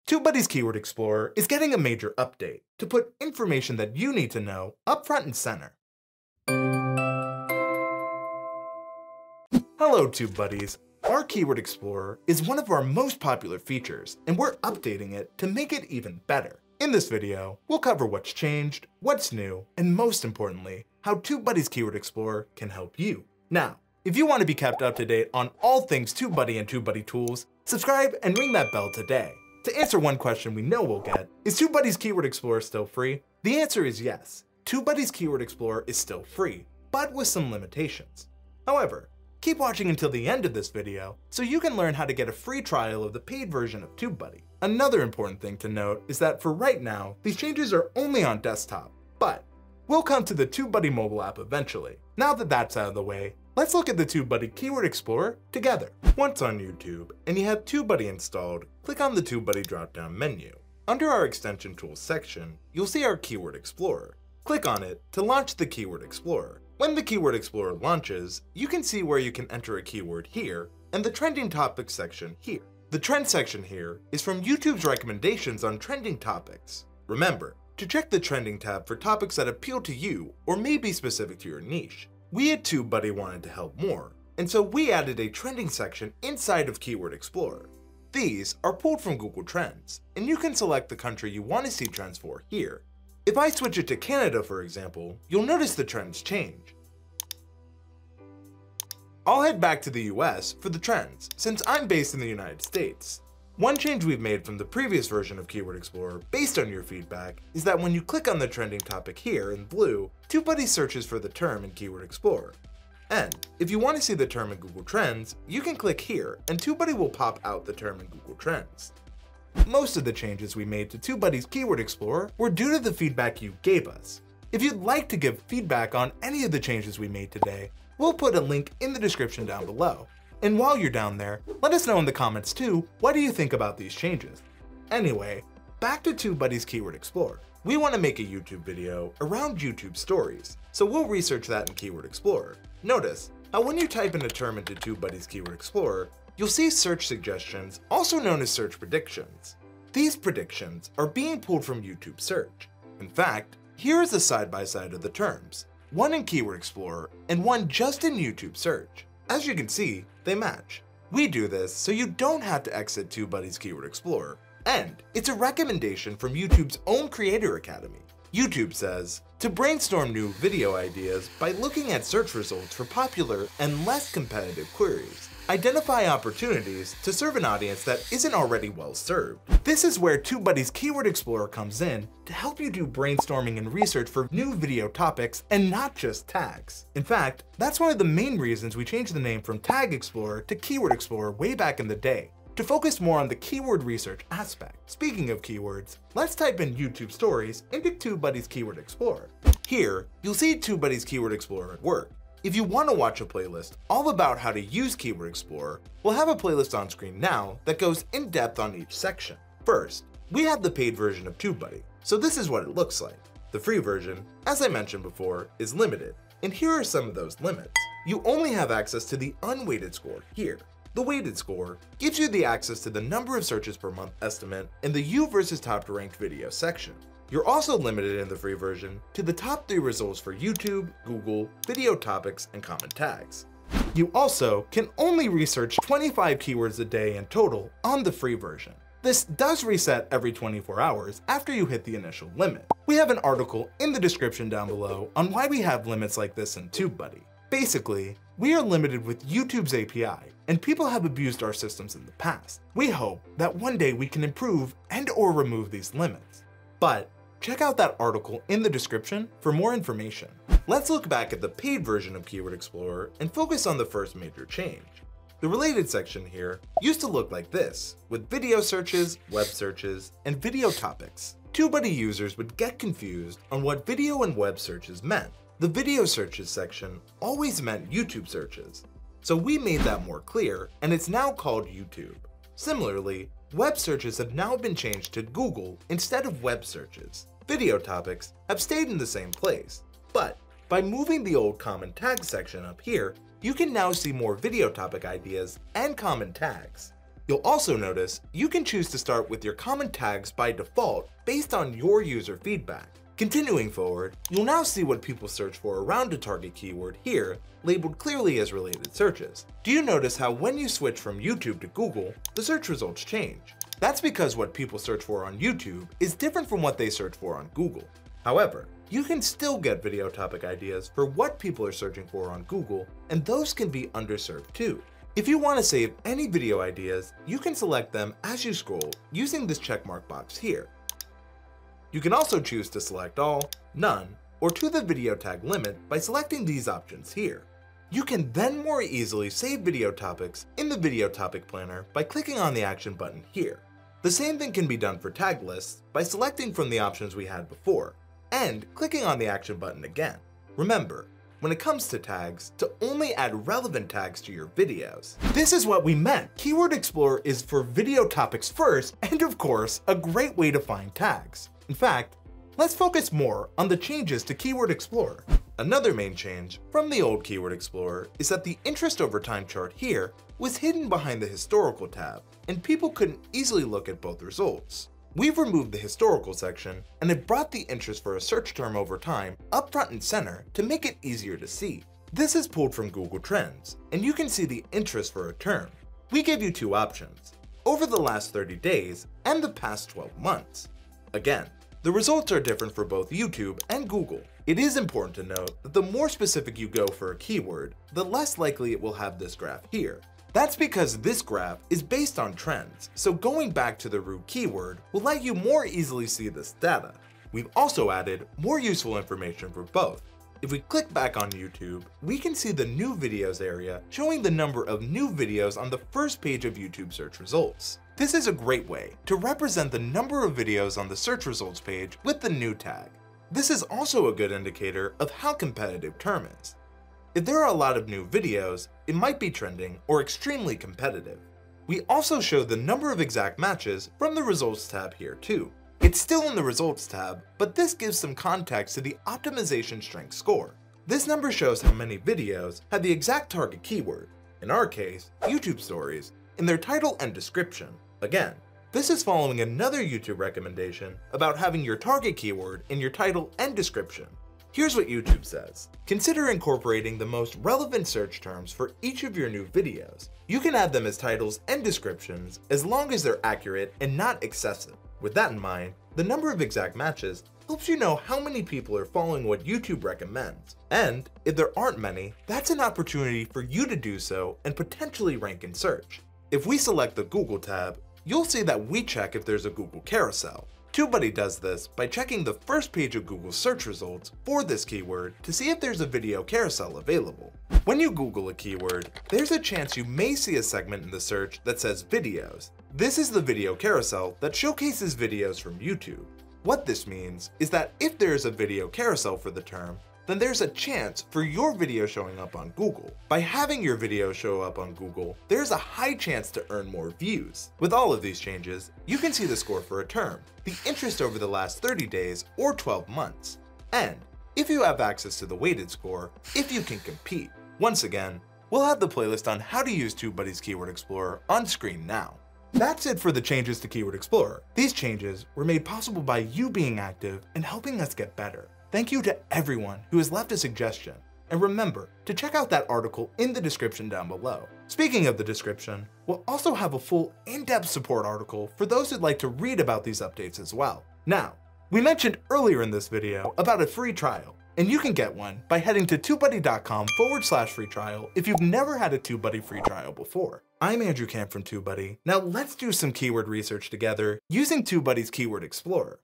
TubeBuddy's Keyword Explorer is getting a major update to put information that you need to know up front and center. Hello TubeBuddies! Our Keyword Explorer is one of our most popular features, and we're updating it to make it even better. In this video, we'll cover what's changed, what's new, and most importantly, how TubeBuddy's Keyword Explorer can help you. Now, if you want to be kept up to date on all things TubeBuddy and TubeBuddy tools, subscribe and ring that bell today. To answer one question we know we'll get, is TubeBuddy's Keyword Explorer still free? The answer is yes. TubeBuddy's Keyword Explorer is still free, but with some limitations. However, keep watching until the end of this video so you can learn how to get a free trial of the paid version of TubeBuddy. Another important thing to note is that for right now, these changes are only on desktop, but we'll come to the TubeBuddy mobile app eventually. Now that that's out of the way, let's look at the TubeBuddy Keyword Explorer together. Once on YouTube and you have TubeBuddy installed, click on the TubeBuddy drop-down menu. Under our Extension Tools section, you'll see our Keyword Explorer. Click on it to launch the Keyword Explorer. When the Keyword Explorer launches, you can see where you can enter a keyword here and the Trending Topics section here. The Trend section here is from YouTube's recommendations on trending topics. Remember to check the Trending tab for topics that appeal to you or may be specific to your niche. We at TubeBuddy wanted to help more, and so we added a trending section inside of Keyword Explorer. These are pulled from Google Trends, and you can select the country you want to see trends for here. If I switch it to Canada, for example, you'll notice the trends change. I'll head back to the US for the trends, since I'm based in the United States. One change we've made from the previous version of Keyword Explorer based on your feedback is that when you click on the trending topic here in blue, TubeBuddy searches for the term in Keyword Explorer. And if you want to see the term in Google Trends, you can click here and TubeBuddy will pop out the term in Google Trends. Most of the changes we made to TubeBuddy's Keyword Explorer were due to the feedback you gave us. If you'd like to give feedback on any of the changes we made today, we'll put a link in the description down below. And while you're down there, let us know in the comments too, what do you think about these changes? Anyway, back to TubeBuddy's Keyword Explorer. We want to make a YouTube video around YouTube stories, so we'll research that in Keyword Explorer. Notice how when you type in a term into TubeBuddy's Keyword Explorer, you'll see search suggestions, also known as search predictions. These predictions are being pulled from YouTube search. In fact, here is a side-by-side of the terms, one in Keyword Explorer and one just in YouTube search. As you can see, they match. We do this so you don't have to exit TubeBuddy's Keyword Explorer, and it's a recommendation from YouTube's own Creator Academy. YouTube says to brainstorm new video ideas by looking at search results for popular and less competitive queries. Identify opportunities to serve an audience that isn't already well served. This is where TubeBuddy's Keyword Explorer comes in to help you do brainstorming and research for new video topics and not just tags. In fact, that's one of the main reasons we changed the name from Tag Explorer to Keyword Explorer way back in the day, to focus more on the keyword research aspect. Speaking of keywords, let's type in YouTube stories into TubeBuddy's Keyword Explorer. Here, you'll see TubeBuddy's Keyword Explorer at work. If you want to watch a playlist all about how to use Keyword Explorer, we'll have a playlist on screen now that goes in depth on each section. First, we have the paid version of TubeBuddy, so this is what it looks like. The free version, as I mentioned before, is limited, and here are some of those limits. You only have access to the unweighted score here. The weighted score gives you the access to the number of searches per month estimate in the You versus Top Ranked video section. You're also limited in the free version to the top 3 results for YouTube, Google, video topics, and comment tags. You also can only research 25 keywords a day in total on the free version. This does reset every 24 hours after you hit the initial limit. We have an article in the description down below on why we have limits like this in TubeBuddy. Basically, we are limited with YouTube's API, and people have abused our systems in the past. We hope that one day we can improve and/or remove these limits. But check out that article in the description for more information. Let's look back at the paid version of Keyword Explorer and focus on the first major change. The related section here used to look like this, with video searches, web searches, and video topics. TubeBuddy users would get confused on what video and web searches meant. The video searches section always meant YouTube searches, so we made that more clear, and it's now called YouTube. Similarly, web searches have now been changed to Google instead of web searches. Video topics have stayed in the same place, but by moving the old common tag section up here, you can now see more video topic ideas and common tags. You'll also notice you can choose to start with your common tags by default based on your user feedback. Continuing forward, you'll now see what people search for around a target keyword here, labeled clearly as related searches. Do you notice how when you switch from YouTube to Google, the search results change? That's because what people search for on YouTube is different from what they search for on Google. However, you can still get video topic ideas for what people are searching for on Google, and those can be underserved too. If you want to save any video ideas, you can select them as you scroll using this checkmark box here. You can also choose to select all, none, or to the video tag limit by selecting these options here. You can then more easily save video topics in the video topic planner by clicking on the action button here. The same thing can be done for tag lists by selecting from the options we had before and clicking on the action button again. Remember, when it comes to tags, to only add relevant tags to your videos. This is what we meant. Keyword Explorer is for video topics first, and of course, a great way to find tags. In fact, let's focus more on the changes to Keyword Explorer. Another main change from the old Keyword Explorer is that the interest over time chart here was hidden behind the historical tab, and people couldn't easily look at both results. We've removed the historical section and have brought the interest for a search term over time up front and center to make it easier to see. This is pulled from Google Trends, and you can see the interest for a term. We give you two options, over the last 30 days and the past 12 months. Again, the results are different for both YouTube and Google. It is important to note that the more specific you go for a keyword, the less likely it will have this graph here. That's because this graph is based on trends, so going back to the root keyword will let you more easily see this data. We've also added more useful information for both. If we click back on YouTube, we can see the new videos area showing the number of new videos on the first page of YouTube search results. This is a great way to represent the number of videos on the search results page with the new tag. This is also a good indicator of how competitive term is. If there are a lot of new videos, it might be trending or extremely competitive. We also show the number of exact matches from the results tab here too. It's still in the results tab, but this gives some context to the optimization strength score. This number shows how many videos had the exact target keyword, in our case, YouTube stories, in their title and description. Again, this is following another YouTube recommendation about having your target keyword in your title and description. Here's what YouTube says. Consider incorporating the most relevant search terms for each of your new videos. You can add them as titles and descriptions as long as they're accurate and not excessive. With that in mind, the number of exact matches helps you know how many people are following what YouTube recommends. And if there aren't many, that's an opportunity for you to do so and potentially rank in search. If we select the Google tab, you'll see that we check if there's a Google Carousel. TubeBuddy does this by checking the first page of Google's search results for this keyword to see if there's a video carousel available. When you Google a keyword, there's a chance you may see a segment in the search that says videos. This is the video carousel that showcases videos from YouTube. What this means is that if there is a video carousel for the term, then there's a chance for your video showing up on Google. By having your video show up on Google, there's a high chance to earn more views. With all of these changes, you can see the score for a term, the interest over the last 30 days or 12 months, and if you have access to the weighted score, if you can compete. Once again, we'll have the playlist on how to use TubeBuddy's Keyword Explorer on screen now. That's it for the changes to Keyword Explorer. These changes were made possible by you being active and helping us get better. Thank you to everyone who has left a suggestion, and remember to check out that article in the description down below. Speaking of the description, we'll also have a full in-depth support article for those who'd like to read about these updates as well. Now, we mentioned earlier in this video about a free trial, and you can get one by heading to TubeBuddy.com/free trial if you've never had a TubeBuddy free trial before. I'm Andrew Camp from TubeBuddy. Now let's do some keyword research together using TubeBuddy's Keyword Explorer.